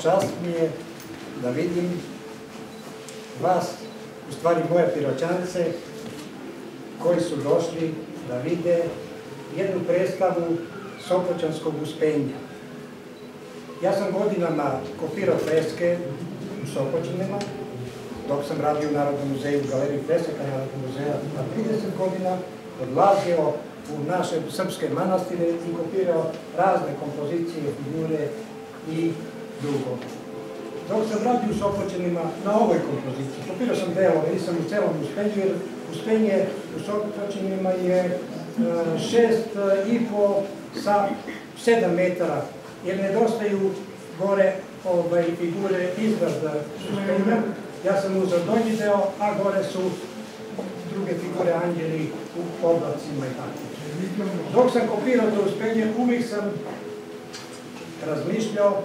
čast mi je da vidim vas, u stvari moje Piroćance, koji su došli da vide jednu predstavu Sopoćanskog uspenja. Ja sam godinama kopirao freske u Sopoćanima, dok sam radio u Narodnom muzeju, u galeriji fresaka Narodnog muzeja na 30 godina, odlazio u naše srpske manastire i kopirao razne kompozicije, figure i drugo. Dok sam radio u Sopoćanima na ovoj kompoziciji, kopirao sam delove, nisam u celom uspenju, jer uspenje u Sopoćanima je 6,5 sa 7 metara, jer nedostaju gore figure izgleda uspenja. Ja sam uzeo donji deo, a gore su druge figure, anđeli u oblacima i tako. Dok sam kopirao to uspenje, uvijek sam razmišljao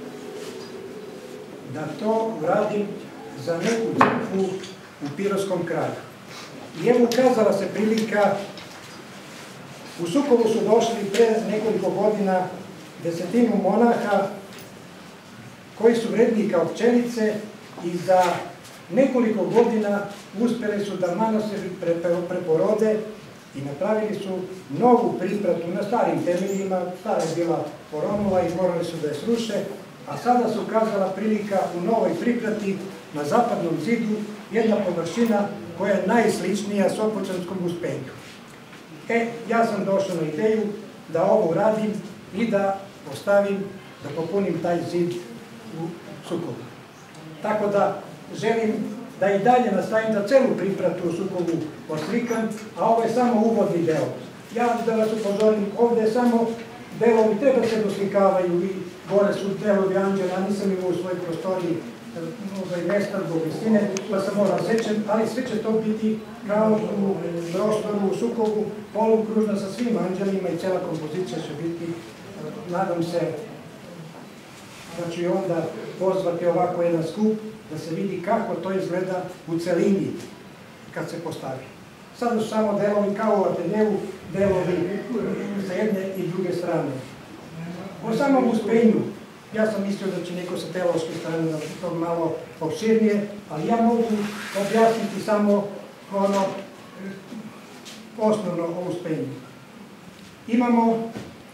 da to uradim za neku crkvu u Pirotskom kraju. I evo ukazala se prilika, u Sukovu su došli pre nekoliko godina 10 monaha koji su vredniji kao pčelice i za nekoliko godina uspeli su da manastir preporode i napravili su novu pripratu na starim temeljima. Stara je bila poronula i morali su da je sruše, a sada se ukazala prilika u novoj priprati na zapadnom zidu jedna površina koja je najsličnija Sopoćanskom uspenju. Ja sam došao na ideju da ovo uradim i da ostavim, da popunim taj zid u Sukovu. Tako da želim da i dalje nastavim da celu pripratu u Sukovu oslikam, a ovo je samo uvodni deo. Ja da vas upozorim, ovde je samo delovi, treba se doslikavaju i gore su delovi anđela, nisam imao u svojoj prostoriji mesta zbog visine, pa sam morao sečem, ali sve će to biti kao u prostoru u Sukovu, polukružna sa svim anđelima i cela kompozicija će biti, nadam se, da ću i onda pozvati ovako jedan skup, da se vidi kako to izgleda u celini kad se postavi. Sada su samo delovi kao u ateljevu, delovi sa jedne i druge strane. O samom uspenju, ja sam mislio da će neko sa teološke strane da to malo opširnije, ali ja mogu objasniti samo ono osnovno o uspenju. Imamo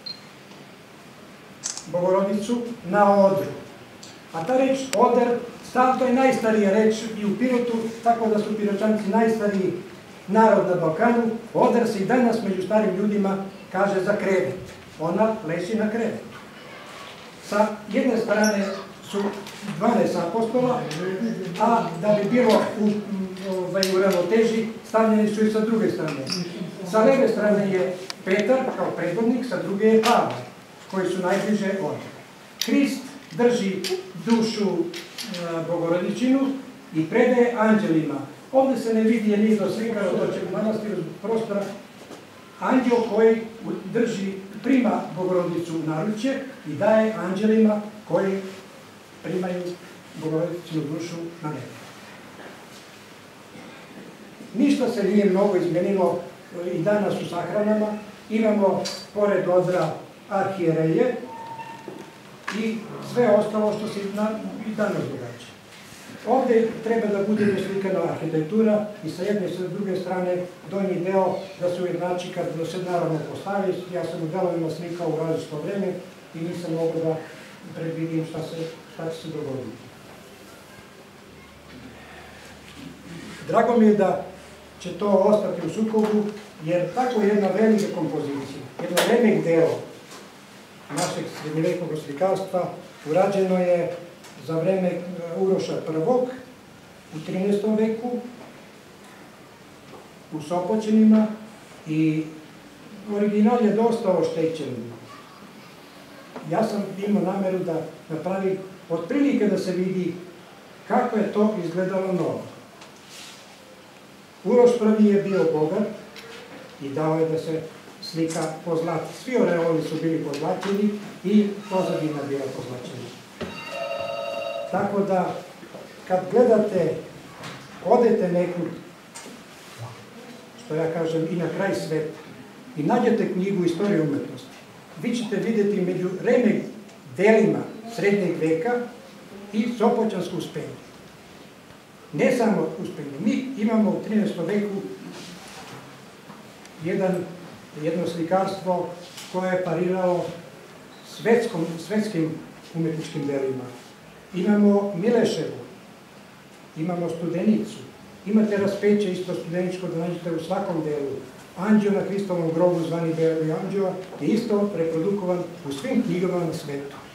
Bogorodicu na odru, a ta reč oder, to je najstarija reč i u Pirotu, tako da su Piroćanci najstariji narod na Balkanu. Oder se i danas među starim ljudima kaže za krevet. Ona leži na krevetu. Sa jedne strane su 12 apostola, a da bi bilo u ravnoteži, stavljeni su i sa druge strane. Sa leve strane je Petar kao predvodnik, sa druge je Pavle, koji su najbliže od. Krist drži dušu Bogorodičinu i predaje anđelima. Ovde se ne vidi, jer nije doslikano, to će u manastiru prostora, anđel koji prima Bogorodicu u naručje i daje anđelima koji primaju Bogorodičinu dušu na nebo. Ništa se nije mnogo izmenilo i danas u sahranama. Imamo, pored odra, arhijereje i sve ostalo što se i danas događa. Ovde treba da bude doslikana arhitektura i sa jedne i sa druge strane donji deo da se ujednači kad se naravno postavi. Ja sam u delovima slikao u različito vreme i nisam mogao da predvidim šta će se dogoditi. Drago mi je da će to ostati u Sukovu, jer tako jedna velika kompozicija, jedno remek delo našeg srednjevekovog slikarstva urađeno je za vreme Uroša I u 13. veku u Sopoćanima i original je dosta oštećen. Ja sam imao nameru da napravim otprilike da se vidi kako je to izgledalo novo. Uroš I je bio bogat i dao je da se slika pozlati. Svi oreoli su bili pozlačeni i pozadina bila pozlačena. Tako da, kad gledate, odete neku, što ja kažem, i na kraj sveta, i nađete knjigu Istorije umetnosti, vi ćete vidjeti među remek delima srednjeg veka i Sopoćansko uspenje. Ne samo uspenje, mi imamo u 13. veku jedno slikarstvo koje je pariralo svetskim umetničkim delima. Imamo Mileševu, imamo Studenicu, imate raspeće isto studeničko da nađete u svakom delu. Anđeo na Hristovom grobu zvani Beli anđeo je isto reprodukovan u svim knjigama na svetu.